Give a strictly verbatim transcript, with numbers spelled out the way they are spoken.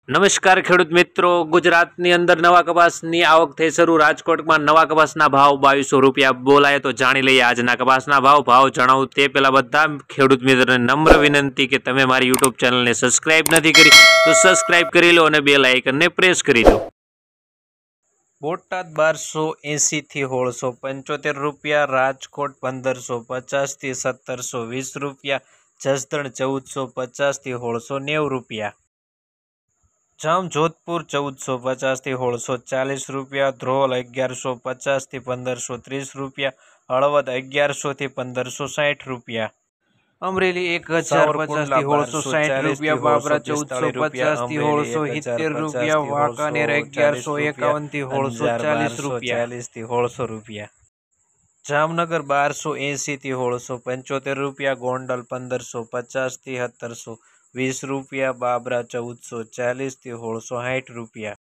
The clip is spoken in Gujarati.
નમસ્કાર ખેડૂત મિત્રો, ગુજરાતની અંદર નવા કપાસની આવક થઈ શરૂ। રાજકોટમાં નવા કપાસના ભાવ બાવીસો રૂપિયા બોલાય, તો જાણી લઈએ આજના કપાસના ભાવ। ભાવ જણાવું તે પહેલા બધા ખેડૂત મિત્રોને નમ્ર વિનંતી કે તમે મારી યુટ્યુબ ચેનલને સબસ્ક્રાઇબ નથી કરી તો સબસ્ક્રાઇબ કરી લો અને બેલ આઇકનને પ્રેસ કરી દો। બોટાદ બારસો એંસી થી સોળસો પંચોતેર રૂપિયા, રાજકોટ પંદરસો પચાસ થી સત્તરસો વીસ રૂપિયા, જસદણ ચૌદસો પચાસ થી સોળસો નેવું રૂપિયા, જામજોધપુર ચૌદસો પચાસ થી સોળસો ચાલીસ રૂપિયા, ધ્રોલ અગિયારસો પચાસ થી પંદરસો ત્રીસ રૂપિયા, હળવદ અગિયારસો થી પંદરસો સાઠ રૂપિયા, અમરેલી એક હજાર પચાસ થી સોળસો સાઠ રૂપિયા, બાબરા ચૌદસો પચાસ થી સોળસો સિત્તેર રૂપિયા, વાંકાનેર અગિયારસો એકાવન થી સોળસો ચાલીસ રૂપિયા ચાલીસ થી સોળસો રૂપિયા, જામનગર બારસો એંસી થી સોળસો પંચોતેર રૂપિયા, ગોંડલ પંદરસો પચાસ થી સત્તરસો વીસ રૂપિયા, બાબરા ચૌદસો ચાલીસ થી સોળસો સાઠ રૂપિયા।